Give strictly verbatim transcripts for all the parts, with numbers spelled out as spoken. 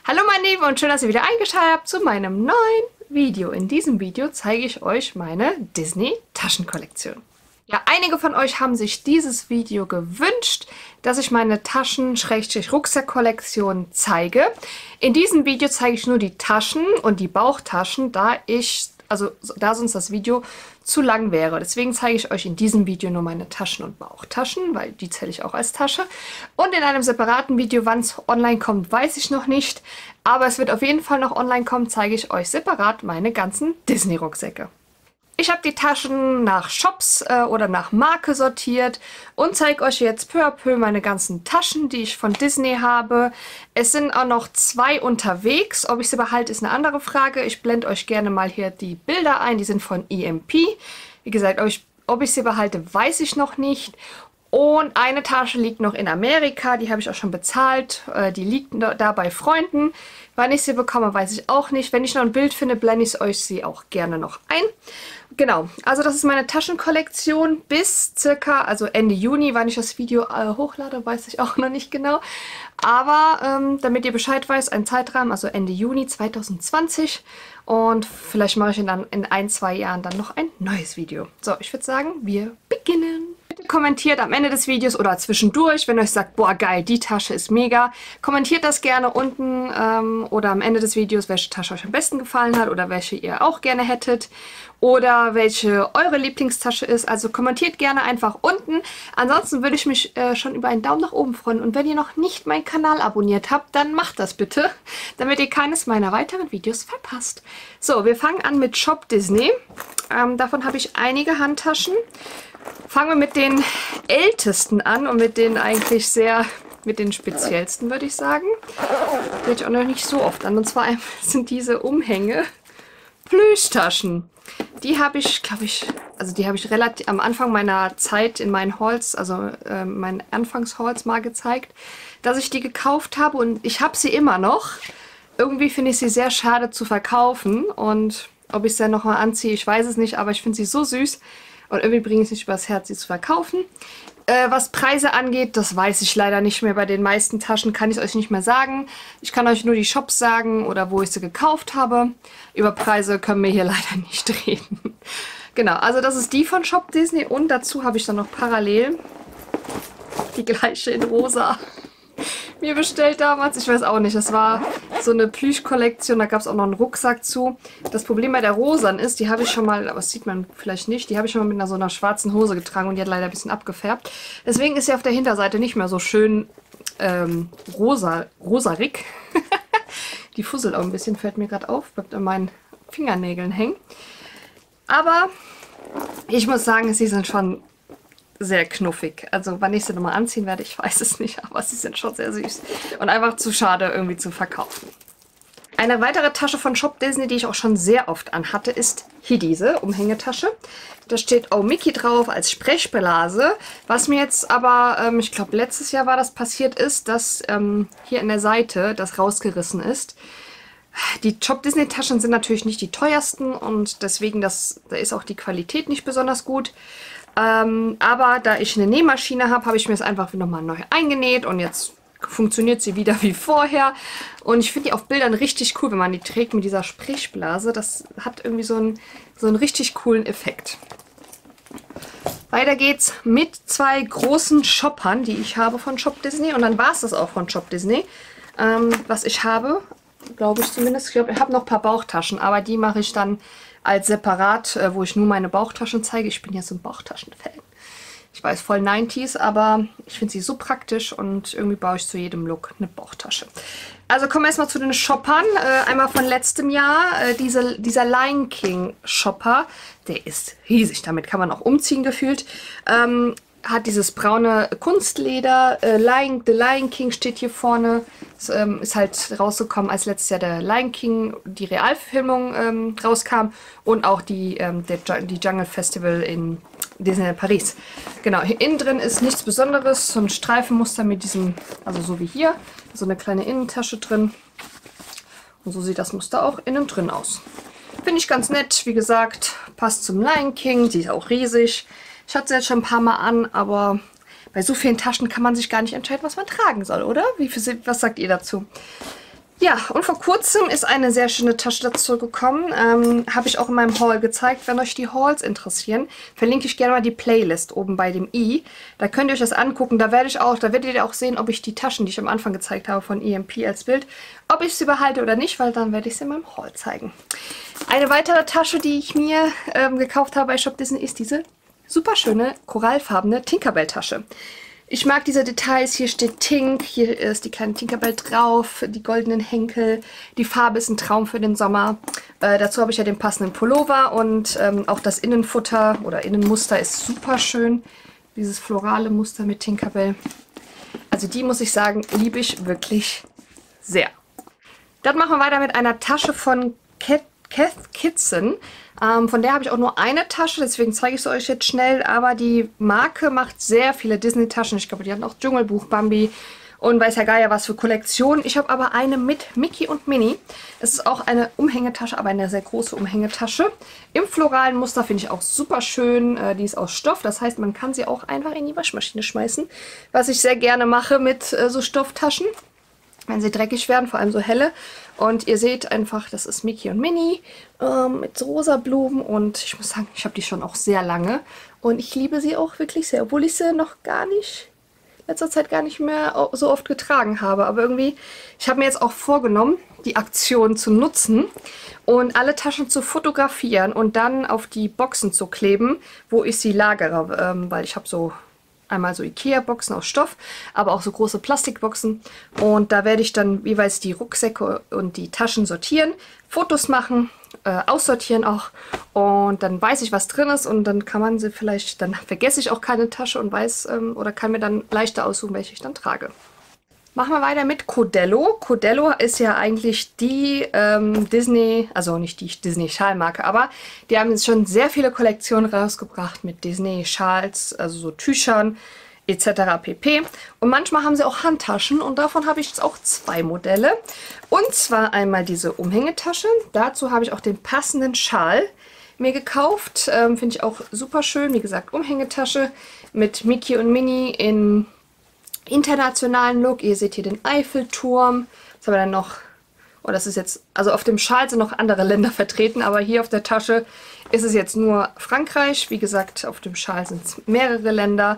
Hallo meine Lieben und schön, dass ihr wieder eingeschaltet habt zu meinem neuen Video. In diesem Video zeige ich euch meine Disney-Taschenkollektion. Ja, einige von euch haben sich dieses Video gewünscht, dass ich meine Taschen-Rucksack-Kollektion zeige. In diesem Video zeige ich nur die Taschen und die Bauchtaschen, da ich, also da sonst das Video zu lang wäre. Deswegen zeige ich euch in diesem Video nur meine Taschen und Bauchtaschen, weil die zähle ich auch als Tasche. Und in einem separaten Video, wann es online kommt, weiß ich noch nicht. Aber es wird auf jeden Fall noch online kommen, zeige ich euch separat meine ganzen Disney-Rucksäcke. Ich habe die Taschen nach Shops äh, oder nach Marke sortiert und zeige euch jetzt peu à peu meine ganzen Taschen, die ich von Disney habe. Es sind auch noch zwei unterwegs. Ob ich sie behalte, ist eine andere Frage. Ich blende euch gerne mal hier die Bilder ein. Die sind von E M P. Wie gesagt, ob ich, ob ich sie behalte, weiß ich noch nicht. Und eine Tasche liegt noch in Amerika. Die habe ich auch schon bezahlt. Äh, die liegt da bei Freunden. Wann ich sie bekomme, weiß ich auch nicht. Wenn ich noch ein Bild finde, blende ich euch sie auch gerne noch ein. Genau, also das ist meine Taschenkollektion bis circa, also Ende Juni. Wann ich das Video äh, hochlade, weiß ich auch noch nicht genau. Aber ähm, damit ihr Bescheid weiß, ein Zeitrahmen, also Ende Juni zweitausendzwanzig. Und vielleicht mache ich dann in ein, zwei Jahren dann noch ein neues Video. So, ich würde sagen, wir beginnen. Bitte kommentiert am Ende des Videos oder zwischendurch, wenn ihr euch sagt, boah geil, die Tasche ist mega. Kommentiert das gerne unten ähm, oder am Ende des Videos, welche Tasche euch am besten gefallen hat oder welche ihr auch gerne hättet. Oder welche eure Lieblingstasche ist. Also kommentiert gerne einfach unten. Ansonsten würde ich mich äh, schon über einen Daumen nach oben freuen. Und wenn ihr noch nicht meinen Kanal abonniert habt, dann macht das bitte, damit ihr keines meiner weiteren Videos verpasst. So, wir fangen an mit Shop Disney. Ähm, davon habe ich einige Handtaschen. Fangen wir mit den ältesten an und mit den eigentlich sehr, mit den speziellsten, würde ich sagen. Die hätte ich auch noch nicht so oft an. Und zwar sind diese Umhänge Plüschtaschen. Die habe ich, glaube ich, also die habe ich relativ am Anfang meiner Zeit in meinen Hauls, also äh, meinen Anfangshauls mal gezeigt, dass ich die gekauft habe und ich habe sie immer noch. Irgendwie finde ich sie sehr schade zu verkaufen und ob ich sie dann nochmal anziehe, ich weiß es nicht, aber ich finde sie so süß und irgendwie bringe ich es nicht übers Herz, sie zu verkaufen. Äh, was Preise angeht, das weiß ich leider nicht mehr. Bei den meisten Taschen kann ich es euch nicht mehr sagen. Ich kann euch nur die Shops sagen oder wo ich sie gekauft habe. Über Preise können wir hier leider nicht reden. Genau, also das ist die von Shop Disney und dazu habe ich dann noch parallel die gleiche in rosa mir bestellt damals. Ich weiß auch nicht, das war so eine Plüschkollektion, da gab es auch noch einen Rucksack zu. Das Problem bei der rosan ist, die habe ich schon mal, aber das sieht man vielleicht nicht, die habe ich schon mal mit einer so einer schwarzen Hose getragen und die hat leider ein bisschen abgefärbt. Deswegen ist sie auf der Hinterseite nicht mehr so schön ähm, rosa, rosarig. Die fusselt auch ein bisschen, fällt mir gerade auf, bleibt an meinen Fingernägeln hängen. Aber ich muss sagen, sie sind schon sehr knuffig. Also wann ich sie nochmal anziehen werde, ich weiß es nicht, aber sie sind schon sehr süß. Und einfach zu schade irgendwie zu verkaufen. Eine weitere Tasche von Shop Disney, die ich auch schon sehr oft anhatte, ist hier diese Umhängetasche. Da steht Oh Mickey drauf als Sprechblase. Was mir jetzt aber, ähm, ich glaube letztes Jahr war das passiert ist, dass ähm, hier in der Seite das rausgerissen ist. Die Shop Disney Taschen sind natürlich nicht die teuersten und deswegen das, da ist auch die Qualität nicht besonders gut. Ähm, aber da ich eine Nähmaschine habe, habe ich mir es einfach nochmal neu eingenäht und jetzt funktioniert sie wieder wie vorher. Und ich finde die auf Bildern richtig cool, wenn man die trägt mit dieser Sprechblase. Das hat irgendwie so einen, so einen richtig coolen Effekt. Weiter geht's mit zwei großen Shoppern, die ich habe von Shop Disney. Und dann war es das auch von Shop Disney, ähm, was ich habe. Glaube ich zumindest. Ich glaube, ich habe noch ein paar Bauchtaschen, aber die mache ich dann als separat, äh, wo ich nur meine Bauchtaschen zeige. Ich bin ja so ein Bauchtaschen-Fan. Ich weiß, voll neunziger, aber ich finde sie so praktisch und irgendwie baue ich zu jedem Look eine Bauchtasche. Also kommen wir erstmal zu den Shoppern. Äh, einmal von letztem Jahr, äh, diese, dieser Lion King Shopper. Der ist riesig, damit kann man auch umziehen gefühlt. Ähm, hat dieses braune Kunstleder, äh, Lion, The Lion King steht hier vorne. Es, ähm, ist halt rausgekommen, als letztes Jahr der Lion King, die Realverfilmung ähm, rauskam und auch die, ähm, der, die Jungle Festival in Disneyland Paris. Genau, hier innen drin ist nichts Besonderes, so ein Streifenmuster mit diesem, also so wie hier, so eine kleine Innentasche drin. Und so sieht das Muster auch innen drin aus. Finde ich ganz nett, wie gesagt, passt zum Lion King, die ist auch riesig. Ich hatte sie jetzt schon ein paar Mal an, aber bei so vielen Taschen kann man sich gar nicht entscheiden, was man tragen soll, oder? Wie viel, was sagt ihr dazu? Ja, und vor kurzem ist eine sehr schöne Tasche dazu gekommen. Ähm, habe ich auch in meinem Haul gezeigt. Wenn euch die Hauls interessieren, verlinke ich gerne mal die Playlist oben bei dem i. Da könnt ihr euch das angucken. Da werde ich auch, da werdet ihr auch sehen, ob ich die Taschen, die ich am Anfang gezeigt habe von E M P als Bild, ob ich sie behalte oder nicht, weil dann werde ich sie in meinem Haul zeigen. Eine weitere Tasche, die ich mir ähm, gekauft habe bei Shop Disney, ist diese super schöne korallfarbene Tinkerbell-Tasche. Ich mag diese Details. Hier steht Tink, hier ist die kleine Tinkerbell drauf, die goldenen Henkel. Die Farbe ist ein Traum für den Sommer. Äh, dazu habe ich ja den passenden Pullover und ähm, auch das Innenfutter oder Innenmuster ist super schön. Dieses florale Muster mit Tinkerbell. Also die, muss ich sagen, liebe ich wirklich sehr. Dann machen wir weiter mit einer Tasche von Cat Cath Kidston. Ähm, von der habe ich auch nur eine Tasche, deswegen zeige ich es euch jetzt schnell. Aber die Marke macht sehr viele Disney-Taschen. Ich glaube, die hatten auch Dschungelbuch, Bambi und weiß ja Geier was für Kollektionen. Ich habe aber eine mit Mickey und Minnie. Das ist auch eine Umhängetasche, aber eine sehr große Umhängetasche. Im floralen Muster finde ich auch super schön. Äh, die ist aus Stoff, das heißt, man kann sie auch einfach in die Waschmaschine schmeißen. Was ich sehr gerne mache mit äh, so Stofftaschen, wenn sie dreckig werden, vor allem so helle. Und ihr seht einfach, das ist Mickey und Minnie ähm, mit so rosa Blumen. Und ich muss sagen, ich habe die schon auch sehr lange. Und ich liebe sie auch wirklich sehr, obwohl ich sie noch gar nicht, in letzter Zeit gar nicht mehr so oft getragen habe. Aber irgendwie, ich habe mir jetzt auch vorgenommen, die Aktion zu nutzen und alle Taschen zu fotografieren und dann auf die Boxen zu kleben, wo ich sie lagere. Ähm, weil ich habe so einmal so Ikea-Boxen aus Stoff, aber auch so große Plastikboxen. Und da werde ich dann jeweils die Rucksäcke und die Taschen sortieren, Fotos machen, äh, aussortieren auch. Und dann weiß ich, was drin ist. Und dann kann man sie vielleicht, dann vergesse ich auch keine Tasche und weiß ähm, oder kann mir dann leichter aussuchen, welche ich dann trage. Machen wir weiter mit Codello. Codello ist ja eigentlich die ähm, Disney, also nicht die Disney-Schalmarke, aber die haben jetzt schon sehr viele Kollektionen rausgebracht mit Disney-Schals, also so Tüchern et cetera pp. Und manchmal haben sie auch Handtaschen und davon habe ich jetzt auch zwei Modelle. Und zwar einmal diese Umhängetasche. Dazu habe ich auch den passenden Schal mir gekauft. Ähm, Finde ich auch super schön. Wie gesagt, Umhängetasche mit Mickey und Minnie in internationalen Look. Ihr seht hier den Eiffelturm. Was haben wir dann noch? Oh, das ist jetzt, also auf dem Schal sind noch andere Länder vertreten, aber hier auf der Tasche ist es jetzt nur Frankreich. Wie gesagt, auf dem Schal sind es mehrere Länder.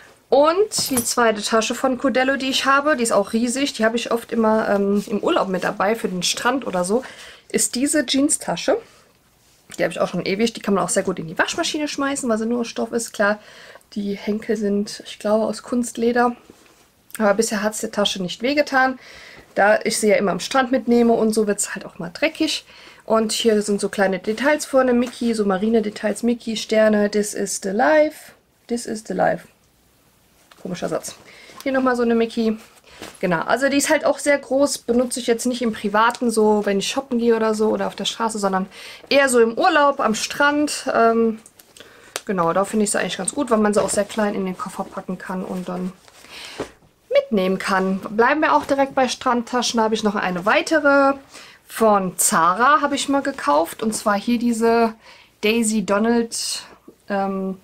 Und die zweite Tasche von Codello, die ich habe, die ist auch riesig. Die habe ich oft immer ähm, im Urlaub mit dabei, für den Strand oder so, ist diese Jeans-Tasche. Die habe ich auch schon ewig. Die kann man auch sehr gut in die Waschmaschine schmeißen, weil sie nur aus Stoff ist. Klar, die Henkel sind, ich glaube, aus Kunstleder. Aber bisher hat es der Tasche nicht wehgetan, da ich sie ja immer am Strand mitnehme und so wird es halt auch mal dreckig. Und hier sind so kleine Details vorne, Mickey, so marine Details, Mickey, Sterne, this is the life, this is the life. Komischer Satz. Hier nochmal so eine Mickey. Genau, also die ist halt auch sehr groß, benutze ich jetzt nicht im Privaten, so wenn ich shoppen gehe oder so oder auf der Straße, sondern eher so im Urlaub, am Strand. Ähm, genau, da finde ich sie eigentlich ganz gut, weil man sie auch sehr klein in den Koffer packen kann und dann mitnehmen kann. Bleiben wir auch direkt bei Strandtaschen. Da habe ich noch eine weitere von Zara, habe ich mal gekauft. Und zwar hier diese Daisy Donald ähm,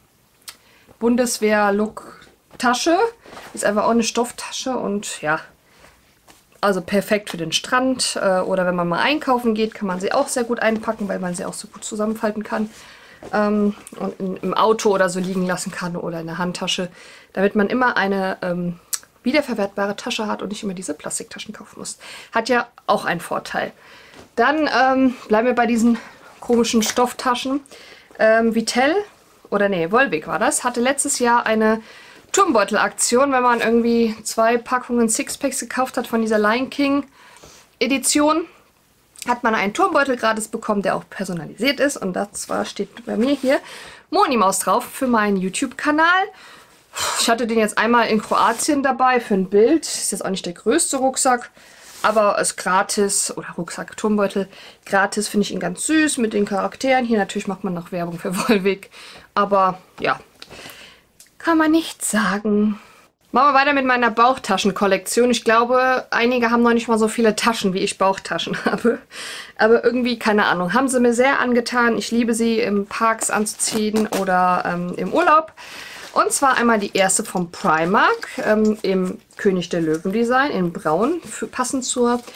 Bundeswehr-Look-Tasche. Ist einfach auch eine Stofftasche und ja, also perfekt für den Strand. Äh, oder wenn man mal einkaufen geht, kann man sie auch sehr gut einpacken, weil man sie auch so gut zusammenfalten kann. Ähm, und in, im Auto oder so liegen lassen kann oder in der Handtasche, damit man immer eine ähm, wiederverwertbare Tasche hat und nicht immer diese Plastiktaschen kaufen muss. Hat ja auch einen Vorteil. Dann ähm, bleiben wir bei diesen komischen Stofftaschen. Ähm, Vittel, oder nee, Volvic war das, hatte letztes Jahr eine Turmbeutel-Aktion, wenn man irgendwie zwei Packungen Sixpacks gekauft hat von dieser Lion King Edition, hat man einen Turmbeutel gratis bekommen, der auch personalisiert ist. Und das war, steht bei mir hier Moni Maus drauf für meinen YouTube-Kanal. Ich hatte den jetzt einmal in Kroatien dabei für ein Bild. Ist jetzt auch nicht der größte Rucksack, aber ist gratis. Oder Rucksack, Turmbeutel. Gratis finde ich ihn ganz süß mit den Charakteren. Hier natürlich macht man noch Werbung für Volvic. Aber ja, kann man nicht sagen. Machen wir weiter mit meiner Bauchtaschenkollektion. Ich glaube, einige haben noch nicht mal so viele Taschen, wie ich Bauchtaschen habe. Aber irgendwie, keine Ahnung, haben sie mir sehr angetan. Ich liebe sie im Parks anzuziehen oder ähm, im Urlaub. Und zwar einmal die erste vom Primark ähm, im König der Löwen Design in Braun, für, passend zur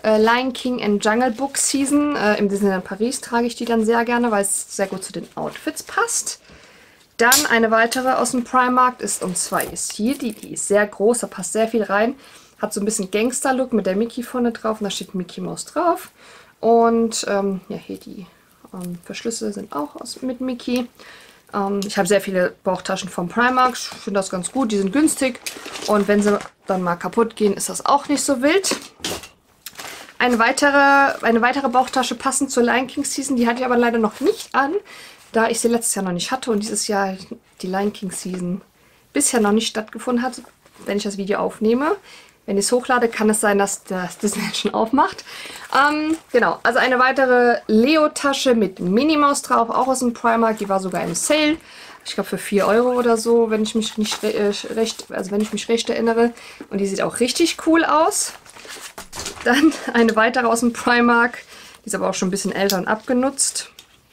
äh, Lion King and Jungle Book Season. Äh, Im Disneyland Paris trage ich die dann sehr gerne, weil es sehr gut zu den Outfits passt. Dann eine weitere aus dem Primark ist, und zwar ist hier die, die ist sehr groß, da passt sehr viel rein. Hat so ein bisschen Gangster-Look mit der Mickey vorne drauf und da steht Mickey Mouse drauf. Und ähm, ja, hier die ähm, Verschlüsse sind auch aus, mit Mickey. Ähm, ich habe sehr viele Bauchtaschen vom Primark, ich finde das ganz gut, die sind günstig. Und wenn sie dann mal kaputt gehen, ist das auch nicht so wild. Eine weitere, eine weitere Bauchtasche passend zur Lion King Season, die hatte ich aber leider noch nicht an, da ich sie letztes Jahr noch nicht hatte und dieses Jahr die Lion King Season bisher noch nicht stattgefunden hat, wenn ich das Video aufnehme. Wenn ich es hochlade, kann es sein, dass das Disney schon aufmacht. Ähm, genau, also eine weitere Leo-Tasche mit Minnie Maus drauf, auch aus dem Primark. Die war sogar im Sale. Ich glaube für vier Euro oder so, wenn ich mich nicht äh, recht, also wenn ich mich recht erinnere. Und die sieht auch richtig cool aus. Dann eine weitere aus dem Primark. Die ist aber auch schon ein bisschen älter und abgenutzt.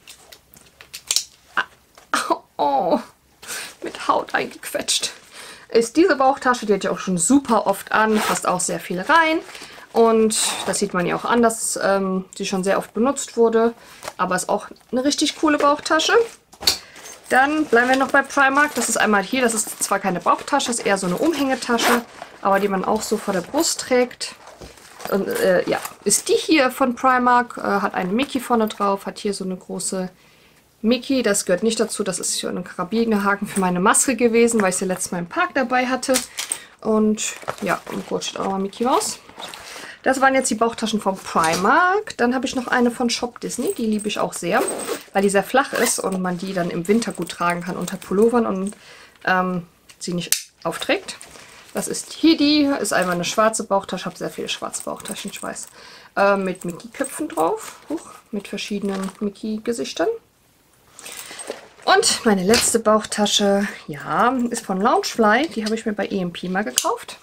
Oh, mit Haut eingequetscht. Ist diese Bauchtasche, die hat ja auch schon super oft an, passt auch sehr viel rein. Und das sieht man ja auch an, dass ähm, sie schon sehr oft benutzt wurde. Aber ist auch eine richtig coole Bauchtasche. Dann bleiben wir noch bei Primark. Das ist einmal hier, das ist zwar keine Bauchtasche, ist eher so eine Umhängetasche, aber die man auch so vor der Brust trägt. Und äh, ja, ist die hier von Primark, äh, hat eine Mickey vorne drauf, hat hier so eine große Mickey, das gehört nicht dazu, das ist hier ein Karabinerhaken für meine Maske gewesen, weil ich sie letztes Mal im Park dabei hatte. Und ja, im Gurt steht auch nochmal Mickey Mouse. Das waren jetzt die Bauchtaschen vom Primark. Dann habe ich noch eine von Shop Disney, die liebe ich auch sehr, weil die sehr flach ist und man die dann im Winter gut tragen kann unter Pullovern und ähm, sie nicht aufträgt. Das ist hier die, ist einmal eine schwarze Bauchtasche, ich habe sehr viele schwarze Bauchtaschen, ich weiß, äh, mit Mickey-Köpfen drauf, Huch, mit verschiedenen Mickey-Gesichtern. Und meine letzte Bauchtasche, ja, ist von Loungefly. Die habe ich mir bei E M P mal gekauft.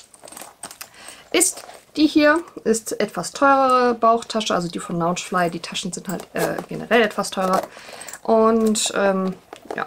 Ist die hier, ist etwas teurere Bauchtasche, also die von Loungefly. Die Taschen sind halt äh, generell etwas teurer. Und ähm, ja,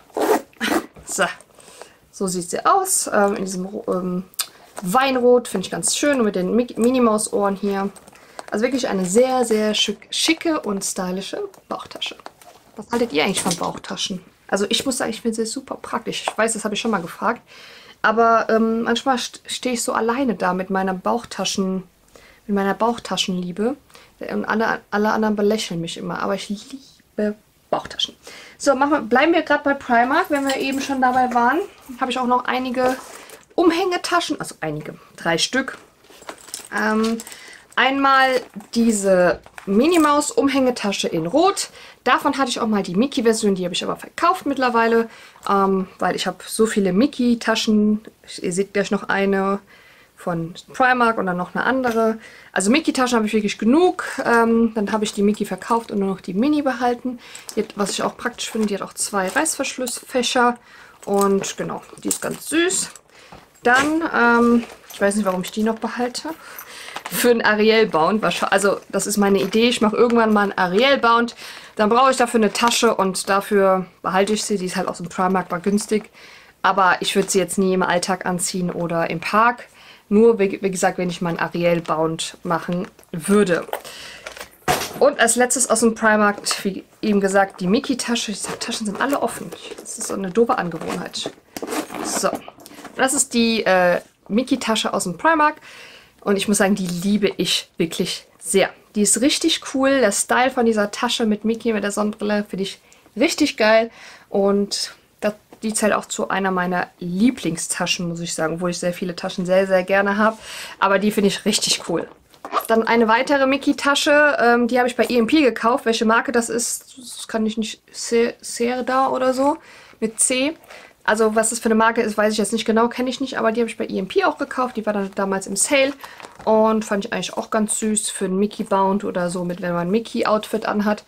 so, so sieht sie aus. Ähm, in diesem ähm, Weinrot, finde ich ganz schön. Und mit den Minnie Maus Ohren hier. Also wirklich eine sehr, sehr schick, schicke und stylische Bauchtasche. Was haltet ihr eigentlich von Bauchtaschen? Also ich muss sagen, ich finde sie super praktisch. Ich weiß, das habe ich schon mal gefragt. Aber ähm, manchmal stehe ich so alleine da mit meiner Bauchtaschen, mit meiner Bauchtaschenliebe. Und alle, alle anderen belächeln mich immer. Aber ich liebe Bauchtaschen. So, machen wir, bleiben wir gerade bei Primark. Wenn wir eben schon dabei waren, habe ich auch noch einige Umhängetaschen. Also einige, drei Stück. Ähm, einmal diese Minnie Maus Umhängetasche in Rot. Davon hatte ich auch mal die Mickey-Version, die habe ich aber verkauft mittlerweile, ähm, weil ich habe so viele Mickey-Taschen. Ihr seht gleich noch eine von Primark und dann noch eine andere. Also Mickey-Taschen habe ich wirklich genug. Ähm, dann habe ich die Mickey verkauft und nur noch die Mini behalten. Die hat, was ich auch praktisch finde, die hat auch zwei Reißverschlussfächer. Und genau, die ist ganz süß. Dann, ähm, ich weiß nicht, warum ich die noch behalte. Für einen Ariel-Bound. Also das ist meine Idee. Ich mache irgendwann mal einen Ariel-Bound. Dann brauche ich dafür eine Tasche und dafür behalte ich sie. Die ist halt aus dem Primark, war günstig. Aber ich würde sie jetzt nie im Alltag anziehen oder im Park. Nur, wie, wie gesagt, wenn ich mal einen Ariel-Bound machen würde. Und als letztes aus dem Primark, wie eben gesagt, die Mickey-Tasche. Die Taschen sind alle offen. Das ist so eine doofe Angewohnheit. So. Das ist die äh, Mickey-Tasche aus dem Primark. Und ich muss sagen, die liebe ich wirklich sehr. Die ist richtig cool. Der Style von dieser Tasche mit Mickey, mit der Sonnenbrille, finde ich richtig geil. Und das, die zählt auch zu einer meiner Lieblingstaschen, muss ich sagen. Obwohl ich sehr viele Taschen sehr, sehr gerne habe. Aber die finde ich richtig cool. Dann eine weitere Mickey-Tasche. Ähm, die habe ich bei E M P gekauft. Welche Marke das ist, das kann ich nicht. Cerda oder so. Mit C. Also was das für eine Marke ist, weiß ich jetzt nicht genau, kenne ich nicht, aber die habe ich bei E M P auch gekauft. Die war dann damals im Sale und fand ich eigentlich auch ganz süß für einen Mickey Bound oder so, mit wenn man ein Mickey Outfit anhat.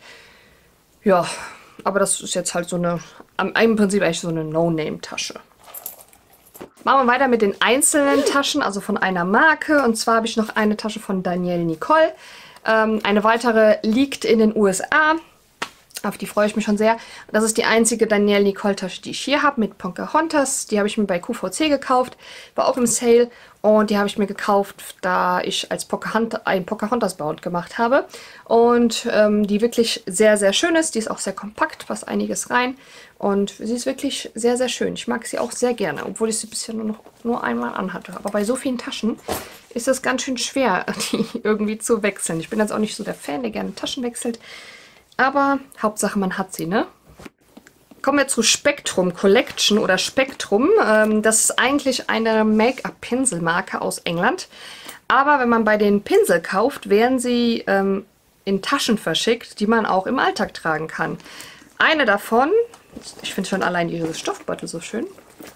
Ja, aber das ist jetzt halt so eine, im Prinzip eigentlich so eine No-Name-Tasche. Machen wir weiter mit den einzelnen Taschen, also von einer Marke. Und zwar habe ich noch eine Tasche von Danielle Nicole. Ähm, eine weitere liegt in den U S A. Auf die freue ich mich schon sehr. Das ist die einzige Danielle Nicole Tasche, die ich hier habe, mit Pocahontas. Die habe ich mir bei Q V C gekauft, war auch im Sale. Und die habe ich mir gekauft, da ich als Pocahontas, ein Pocahontas-Bound gemacht habe. Und ähm, die wirklich sehr, sehr schön ist. Die ist auch sehr kompakt, passt einiges rein. Und sie ist wirklich sehr, sehr schön. Ich mag sie auch sehr gerne, obwohl ich sie bisher nur noch nur einmal anhatte. Aber bei so vielen Taschen ist es ganz schön schwer, die irgendwie zu wechseln. Ich bin jetzt auch nicht so der Fan, der gerne Taschen wechselt. Aber Hauptsache, man hat sie, ne? Kommen wir zu Spectrum Collection oder Spectrum. Ähm, das ist eigentlich eine Make-up-Pinselmarke aus England. Aber wenn man bei den Pinsel kauft, werden sie ähm, in Taschen verschickt, die man auch im Alltag tragen kann. Eine davon, ich finde schon allein dieses Stoffbeutel so schön.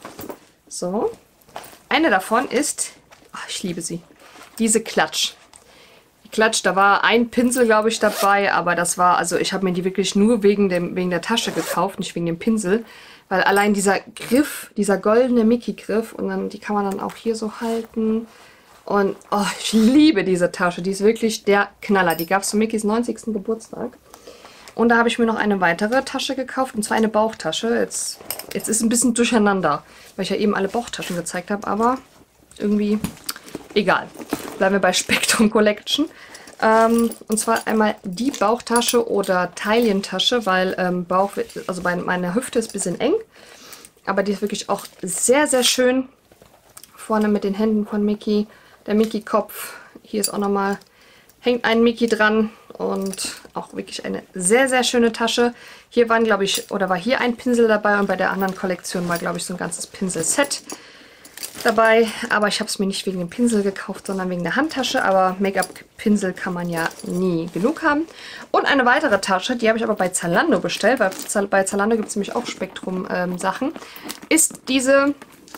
So. Eine davon ist, oh, ich liebe sie, diese Klatsch. Klatsch, da war ein Pinsel, glaube ich, dabei, aber das war, also ich habe mir die wirklich nur wegen, dem, wegen der Tasche gekauft, nicht wegen dem Pinsel, weil allein dieser Griff, dieser goldene Mickey-Griff und dann, die kann man dann auch hier so halten und oh, ich liebe diese Tasche, die ist wirklich der Knaller, die gab es zu Mickeys neunzigsten Geburtstag und da habe ich mir noch eine weitere Tasche gekauft und zwar eine Bauchtasche, jetzt, jetzt ist es ein bisschen durcheinander, weil ich ja eben alle Bauchtaschen gezeigt habe, aber irgendwie egal. Bleiben wir bei Spectrum Collection. Ähm, und zwar einmal die Bauchtasche oder Taillentasche, weil ähm, Bauch, also bei meiner Hüfte ist ein bisschen eng. Aber die ist wirklich auch sehr, sehr schön. Vorne mit den Händen von Mickey. Der Mickey-Kopf. Hier ist auch nochmal, hängt ein Mickey dran. Und auch wirklich eine sehr, sehr schöne Tasche. Hier waren, glaube ich, oder war hier ein Pinsel dabei. Und bei der anderen Kollektion war, glaube ich, so ein ganzes Pinselset dabei, aber ich habe es mir nicht wegen dem Pinsel gekauft, sondern wegen der Handtasche, aber Make-up-Pinsel kann man ja nie genug haben. Und eine weitere Tasche, die habe ich aber bei Zalando bestellt, weil bei Zalando gibt es nämlich auch Spektrum-Sachen, ähm, ist diese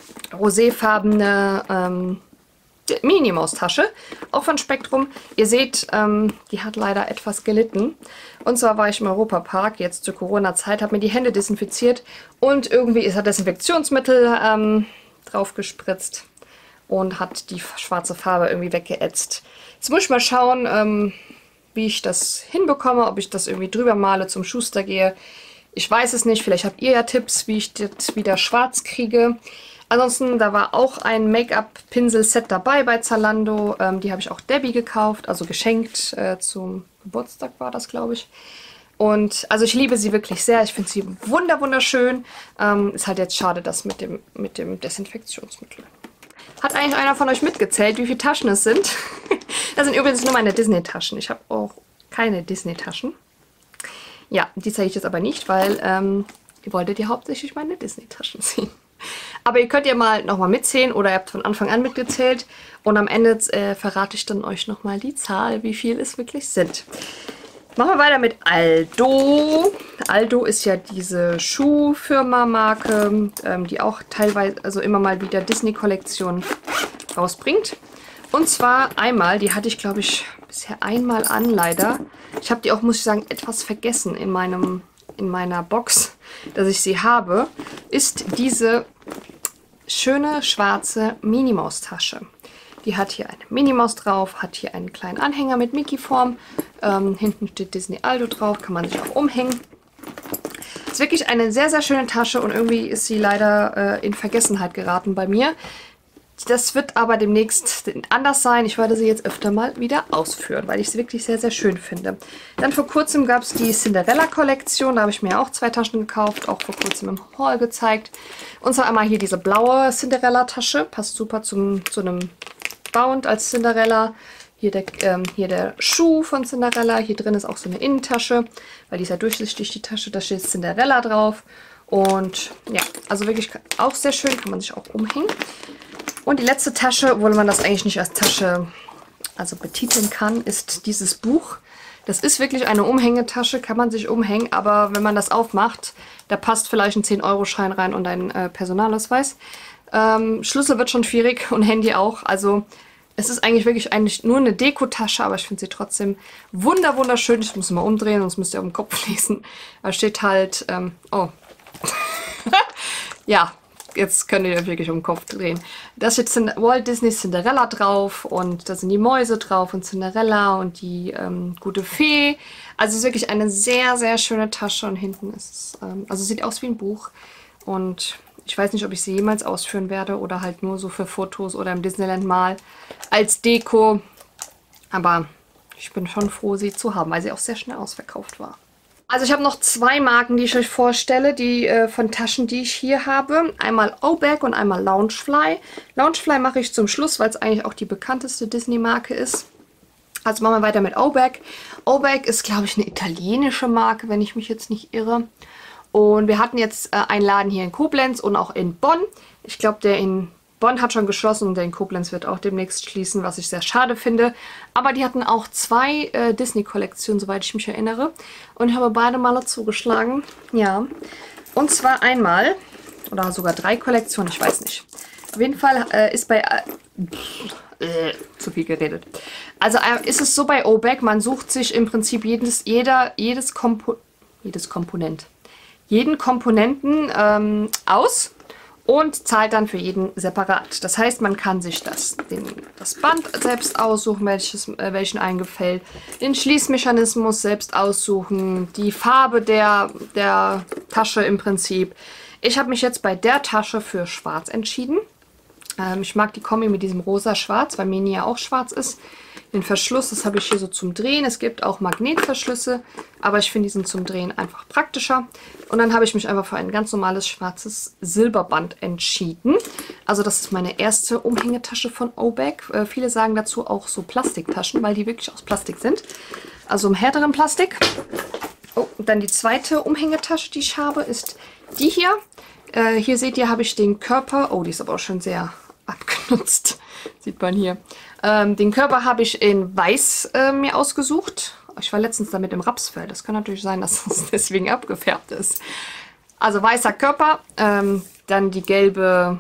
roséfarbene ähm, Minnie-Maus-Tasche, auch von Spektrum. Ihr seht, ähm, die hat leider etwas gelitten. Und zwar war ich im Europapark, jetzt zur Corona-Zeit, habe mir die Hände desinfiziert und irgendwie ist das Desinfektionsmittel ähm, drauf gespritzt und hat die schwarze Farbe irgendwie weggeätzt. Jetzt muss ich mal schauen, ähm, wie ich das hinbekomme, ob ich das irgendwie drüber male, zum Schuster gehe. Ich weiß es nicht, vielleicht habt ihr ja Tipps, wie ich das wieder schwarz kriege. Ansonsten, da war auch ein Make-up-Pinsel-Set dabei bei Zalando. Ähm, die habe ich auch Debbie gekauft, also geschenkt äh, zum Geburtstag war das, glaube ich. Und also ich liebe sie wirklich sehr. Ich finde sie wunder wunderschön. Ähm, ist halt jetzt schade, das mit dem, mit dem Desinfektionsmittel. Hat eigentlich einer von euch mitgezählt, wie viele Taschen es sind? Das sind übrigens nur meine Disney-Taschen. Ich habe auch keine Disney-Taschen. Ja, die zeige ich jetzt aber nicht, weil ähm, ihr wolltet ja hauptsächlich meine Disney-Taschen sehen. Aber ihr könnt ja mal nochmal mitzählen oder ihr habt von Anfang an mitgezählt. Und am Ende äh, verrate ich dann euch nochmal die Zahl, wie viel es wirklich sind. Machen wir weiter mit Aldo. Aldo ist ja diese Schuhfirma-Marke, ähm, die auch teilweise, also immer mal wieder Disney-Kollektionen rausbringt. Und zwar einmal, die hatte ich glaube ich bisher einmal an, leider. Ich habe die auch, muss ich sagen, etwas vergessen in, meinem, in meiner Box, dass ich sie habe, ist diese schöne schwarze Minnie-Maus-Tasche. Die hat hier eine Minnie-Maus drauf, hat hier einen kleinen Anhänger mit Mickey-Form. Ähm, hinten steht Disney Aldo drauf, kann man sich auch umhängen. Ist wirklich eine sehr, sehr schöne Tasche und irgendwie ist sie leider äh, in Vergessenheit geraten bei mir. Das wird aber demnächst anders sein. Ich werde sie jetzt öfter mal wieder ausführen, weil ich sie wirklich sehr, sehr schön finde. Dann vor kurzem gab es die Cinderella-Kollektion. Da habe ich mir auch zwei Taschen gekauft, auch vor kurzem im Haul gezeigt. Und zwar einmal hier diese blaue Cinderella-Tasche. Passt super zum, zu einem Bound als Cinderella. Hier der, ähm, hier der Schuh von Cinderella. Hier drin ist auch so eine Innentasche, weil die ist ja durchsichtig, die Tasche. Da steht Cinderella drauf. Und ja, also wirklich auch sehr schön. Kann man sich auch umhängen. Und die letzte Tasche, obwohl man das eigentlich nicht als Tasche also betiteln kann, ist dieses Buch. Das ist wirklich eine Umhängetasche, kann man sich umhängen, aber wenn man das aufmacht, da passt vielleicht ein zehn Euro Schein rein und ein äh, Personalausweis. Ähm, Schlüssel wird schon schwierig und Handy auch, also es ist eigentlich wirklich eigentlich nur eine Dekotasche, aber ich finde sie trotzdem wunder wunderschön. Ich muss sie mal umdrehen, sonst müsst ihr auf dem Kopf lesen. Da steht halt, ähm, oh, ja, jetzt könnt ihr wirklich um den Kopf drehen. Da steht Walt Disney Cinderella drauf und da sind die Mäuse drauf und Cinderella und die ähm, gute Fee. Also es ist wirklich eine sehr, sehr schöne Tasche und hinten ist es, ähm, also sieht aus wie ein Buch und ich weiß nicht, ob ich sie jemals ausführen werde oder halt nur so für Fotos oder im Disneyland mal als Deko. Aber ich bin schon froh, sie zu haben, weil sie auch sehr schnell ausverkauft war. Also ich habe noch zwei Marken, die ich euch vorstelle, die äh, von Taschen, die ich hier habe. Einmal Obag und einmal Loungefly. Loungefly mache ich zum Schluss, weil es eigentlich auch die bekannteste Disney-Marke ist. Also machen wir weiter mit Obag. Obag ist, glaube ich, eine italienische Marke, wenn ich mich jetzt nicht irre. Und wir hatten jetzt äh, einen Laden hier in Koblenz und auch in Bonn. Ich glaube, der in Bonn hat schon geschlossen und der in Koblenz wird auch demnächst schließen, was ich sehr schade finde. Aber die hatten auch zwei äh, Disney-Kollektionen, soweit ich mich erinnere. Und ich habe beide Male zugeschlagen. Ja. Und zwar einmal, oder sogar drei Kollektionen, ich weiß nicht. Auf jeden Fall äh, ist bei... Äh, äh, zu viel geredet. Also äh, ist es so bei Obag, man sucht sich im Prinzip jedes, jeder, jedes, Kompo jedes Komponent. jeden Komponenten ähm, aus und zahlt dann für jeden separat. Das heißt, man kann sich das, den, das Band selbst aussuchen, welches, äh, welchen einen gefällt, den Schließmechanismus selbst aussuchen, die Farbe der, der Tasche im Prinzip. Ich habe mich jetzt bei der Tasche für schwarz entschieden. Ähm, ich mag die Kombi mit diesem rosa-schwarz, weil Mini ja auch schwarz ist. Den Verschluss, das habe ich hier so zum Drehen. Es gibt auch Magnetverschlüsse, aber ich finde, die sind zum Drehen einfach praktischer. Und dann habe ich mich einfach für ein ganz normales schwarzes Silberband entschieden. Also das ist meine erste Umhängetasche von Obag. Äh, viele sagen dazu auch so Plastiktaschen, weil die wirklich aus Plastik sind. Also im härteren Plastik. Oh, und dann die zweite Umhängetasche, die ich habe, ist die hier. Äh, hier seht ihr, habe ich den Körper. Oh, die ist aber auch schon sehr abgenutzt. Sieht man hier. Ähm, den Körper habe ich in Weiß äh, mir ausgesucht. Ich war letztens damit im Rapsfell. Das kann natürlich sein, dass es deswegen abgefärbt ist. Also weißer Körper. Ähm, dann die gelbe,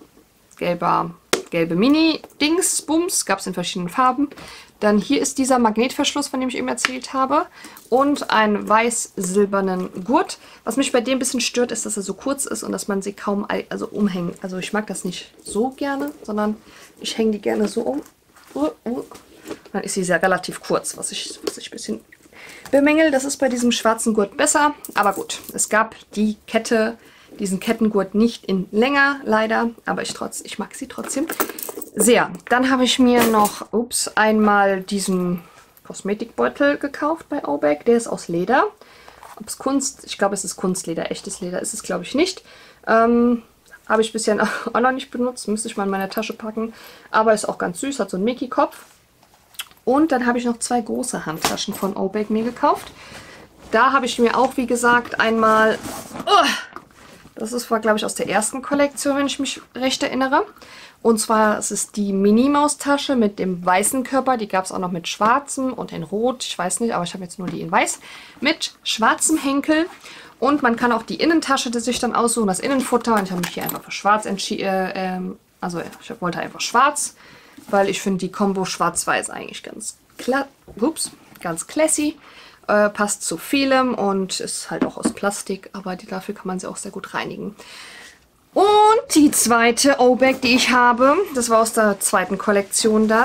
gelber, gelbe Mini-Dings-Bums. Gab es in verschiedenen Farben. Dann hier ist dieser Magnetverschluss, von dem ich eben erzählt habe. Und einen weiß-silbernen Gurt. Was mich bei dem ein bisschen stört, ist, dass er so kurz ist und dass man sie kaum also umhängen. Also ich mag das nicht so gerne, sondern ich hänge die gerne so um. Uh, uh. Dann ist sie sehr relativ kurz, was ich, was ich ein bisschen bemängel. Das ist bei diesem schwarzen Gurt besser. Aber gut, es gab die Kette, diesen Kettengurt nicht in länger, leider. Aber ich, trotz, ich mag sie trotzdem sehr. Dann habe ich mir noch, ups, einmal diesen Kosmetikbeutel gekauft bei Obag. Der ist aus Leder. Ob es Kunst, ich glaube, es ist Kunstleder. Echtes Leder ist es, glaube ich, nicht. Ähm... Habe ich bisher auch noch nicht benutzt. Müsste ich mal in meine Tasche packen. Aber ist auch ganz süß. Hat so einen Mickey-Kopf. Und dann habe ich noch zwei große Handtaschen von Obag mir gekauft. Da habe ich mir auch, wie gesagt, einmal... Oh, das ist, war, glaube ich, aus der ersten Kollektion, wenn ich mich recht erinnere. Und zwar es ist die Minnie-Maus-Tasche mit dem weißen Körper. Die gab es auch noch mit schwarzem und in rot. Ich weiß nicht, aber ich habe jetzt nur die in weiß. Mit schwarzem Henkel. Und man kann auch die Innentasche die sich dann aussuchen, das Innenfutter. Und ich habe mich hier einfach für schwarz entschieden. Äh, ähm, also ich wollte einfach schwarz, weil ich finde die Kombo schwarz-weiß eigentlich ganz, kla ups, ganz classy. Äh, passt zu vielem und ist halt auch aus Plastik, aber die, dafür kann man sie auch sehr gut reinigen. Und die zweite Obag, die ich habe, das war aus der zweiten Kollektion dann,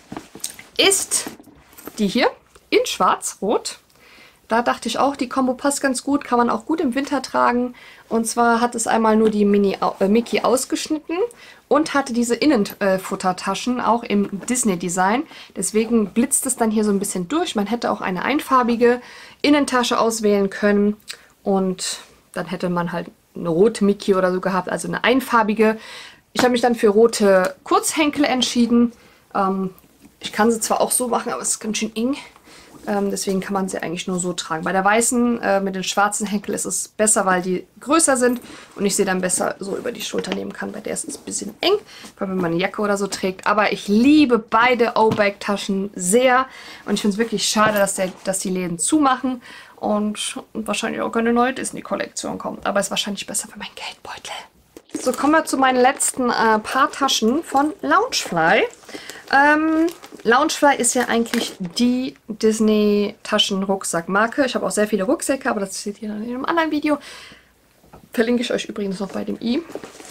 ist die hier in schwarz-rot. Da dachte ich auch, die Kombo passt ganz gut, kann man auch gut im Winter tragen. Und zwar hat es einmal nur die Mini, äh, Mickey ausgeschnitten und hatte diese Innenfuttertaschen äh, auch im Disney-Design. Deswegen blitzt es dann hier so ein bisschen durch. Man hätte auch eine einfarbige Innentasche auswählen können. Und dann hätte man halt eine rote Mickey oder so gehabt, also eine einfarbige. Ich habe mich dann für rote Kurzhenkel entschieden. Ähm, ich kann sie zwar auch so machen, aber es ist ganz schön eng. Ähm, deswegen kann man sie eigentlich nur so tragen. Bei der weißen äh, mit den schwarzen Henkel ist es besser, weil die größer sind und ich sie dann besser so über die Schulter nehmen kann. Bei der ist es ein bisschen eng, weil wenn man eine Jacke oder so trägt. Aber ich liebe beide Obag-Taschen sehr und ich finde es wirklich schade, dass, der, dass die Läden zumachen und, und wahrscheinlich auch keine neue Disney-Kollektion kommt. Aber es ist wahrscheinlich besser für meinen Geldbeutel. So, kommen wir zu meinen letzten äh, paar Taschen von Loungefly. Ähm, Loungefly ist ja eigentlich die Disney-Taschen-Rucksack-Marke. Ich habe auch sehr viele Rucksäcke, aber das seht ihr dann in einem anderen Video. Verlinke ich euch übrigens noch bei dem i.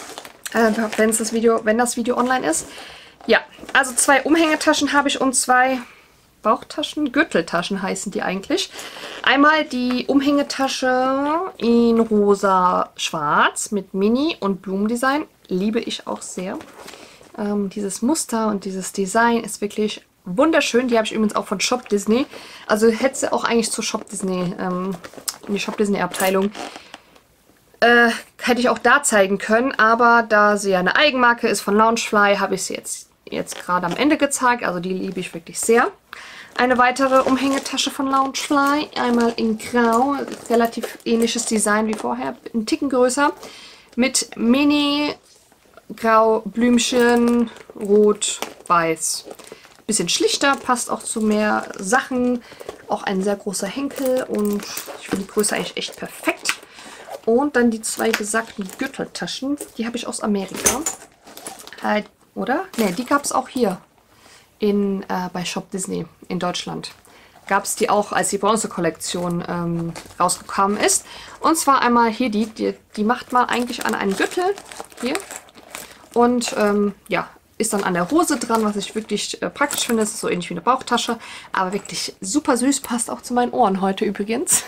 Äh, wenn das Video, wenn das Video online ist. Ja, also zwei Umhängetaschen habe ich und zwei Bauchtaschen, Gürteltaschen heißen die eigentlich. Einmal die Umhängetasche in rosa-schwarz mit Mini und Blumendesign. Liebe ich auch sehr. Ähm, dieses Muster und dieses Design ist wirklich wunderschön. Die habe ich übrigens auch von Shop Disney. Also hätte sie auch eigentlich zur Shop Disney, ähm, in die Shop Disney Abteilung. Äh, hätte ich auch da zeigen können. Aber da sie ja eine Eigenmarke ist von Loungefly, habe ich sie jetzt, jetzt gerade am Ende gezeigt. Also die liebe ich wirklich sehr. Eine weitere Umhängetasche von Loungefly, einmal in Grau, relativ ähnliches Design wie vorher, ein Ticken größer, mit Mini, Grau, Blümchen, Rot, Weiß. Bisschen schlichter, passt auch zu mehr Sachen, auch ein sehr großer Henkel und ich finde die Größe eigentlich echt perfekt. Und dann die zwei besagten Gürteltaschen, die habe ich aus Amerika, äh, oder? Ne, die gab es auch hier. In, äh, bei Shop Disney in Deutschland. Gab es die auch, als die Bronze-Kollektion ähm, rausgekommen ist. Und zwar einmal hier die, die, die macht man eigentlich an einen Gürtel, hier. Und ähm, ja, ist dann an der Hose dran, was ich wirklich äh, praktisch finde. Das ist so ähnlich wie eine Bauchtasche, aber wirklich super süß, passt auch zu meinen Ohren heute übrigens.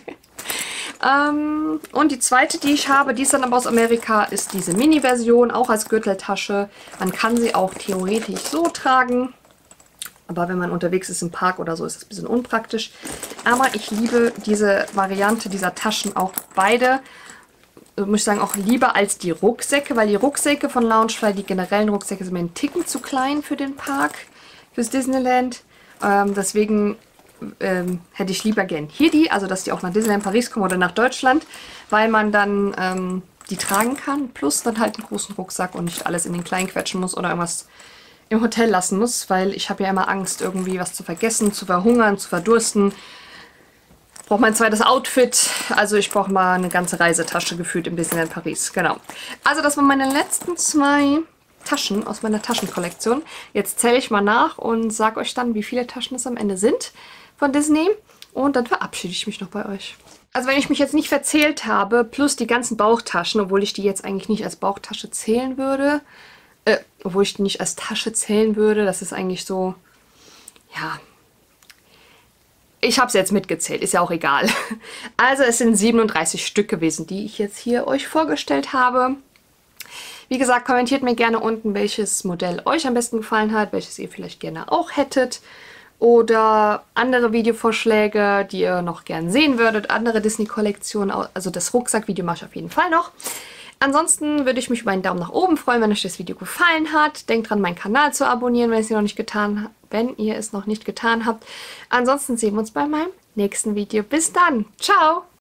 ähm, und die zweite, die ich habe, die ist dann aber aus Amerika, ist diese Mini-Version, auch als Gürteltasche. Man kann sie auch theoretisch so tragen. Aber wenn man unterwegs ist im Park oder so, ist das ein bisschen unpraktisch. Aber ich liebe diese Variante dieser Taschen auch beide. Muss ich sagen, auch lieber als die Rucksäcke, weil die Rucksäcke von Loungefly, die generellen Rucksäcke, sind mir einen Ticken zu klein für den Park, fürs Disneyland. Ähm, deswegen ähm, hätte ich lieber gern hier die, also dass die auch nach Disneyland Paris kommen oder nach Deutschland, weil man dann ähm, die tragen kann. Plus dann halt einen großen Rucksack und nicht alles in den kleinen quetschen muss oder irgendwas im Hotel lassen muss, weil ich habe ja immer Angst, irgendwie was zu vergessen, zu verhungern, zu verdursten. Ich brauche mein zweites Outfit, also ich brauche mal eine ganze Reisetasche gefühlt im Disneyland Paris. Genau. Also das waren meine letzten zwei Taschen aus meiner Taschenkollektion. Jetzt zähle ich mal nach und sage euch dann, wie viele Taschen es am Ende sind von Disney. Und dann verabschiede ich mich noch bei euch. Also wenn ich mich jetzt nicht verzählt habe, plus die ganzen Bauchtaschen, obwohl ich die jetzt eigentlich nicht als Bauchtasche zählen würde, Äh, obwohl ich die nicht als Tasche zählen würde. Das ist eigentlich so, ja, ich habe es jetzt mitgezählt, ist ja auch egal. Also es sind siebenunddreißig Stück gewesen, die ich jetzt hier euch vorgestellt habe. Wie gesagt, kommentiert mir gerne unten, welches Modell euch am besten gefallen hat, welches ihr vielleicht gerne auch hättet. Oder andere Videovorschläge, die ihr noch gern sehen würdet, andere Disney-Kollektionen, also das Rucksack-Video mache ich auf jeden Fall noch. Ansonsten würde ich mich über einen Daumen nach oben freuen, wenn euch das Video gefallen hat. Denkt dran, meinen Kanal zu abonnieren, wenn ihr es noch nicht getan habt, wenn ihr es noch nicht getan habt. Ansonsten sehen wir uns bei meinem nächsten Video. Bis dann. Ciao!